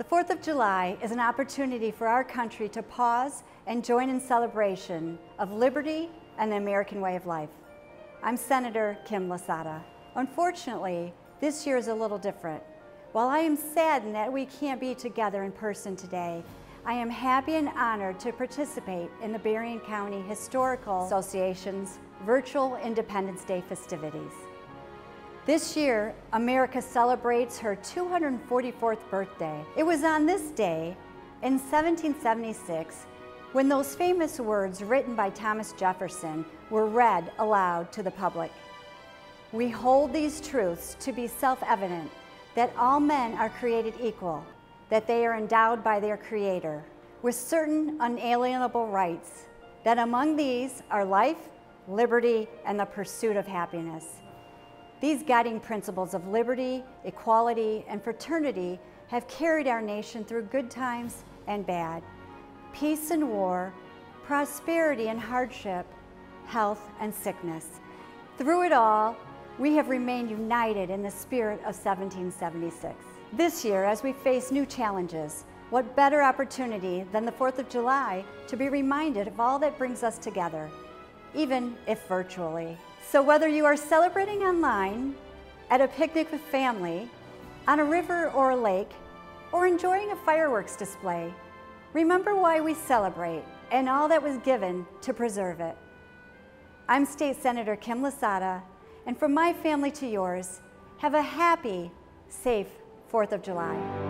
4th of July is an opportunity for our country to pause and join in celebration of liberty and the American way of life. I'm Senator Kim LaSata. Unfortunately, this year is a little different. While I am saddened that we can't be together in person today, I am happy and honored to participate in the Berrien County Historical Association's virtual Independence Day festivities. This year, America celebrates her 244th birthday. It was on this day, in 1776, when those famous words written by Thomas Jefferson were read aloud to the public. We hold these truths to be self-evident, that all men are created equal, that they are endowed by their Creator with certain unalienable rights, that among these are life, liberty, and the pursuit of happiness. These guiding principles of liberty, equality, and fraternity have carried our nation through good times and bad, peace and war, prosperity and hardship, health and sickness. Through it all, we have remained united in the spirit of 1776. This year, as we face new challenges, what better opportunity than the 4th of July to be reminded of all that brings us together, even if virtually. So whether you are celebrating online, at a picnic with family, on a river or a lake, or enjoying a fireworks display, remember why we celebrate and all that was given to preserve it. I'm State Senator Kim LaSata, and from my family to yours, have a happy, safe 4th of July.